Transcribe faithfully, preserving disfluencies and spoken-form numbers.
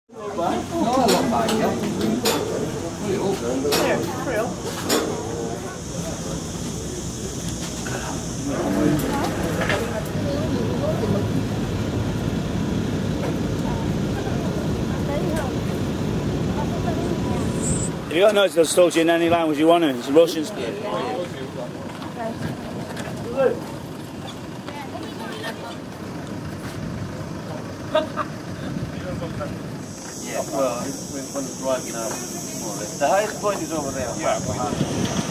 Have you got notes that's talk to you in any language you want to? It's Russian. Yeah, well, we're right now. The highest point is over there. Yeah.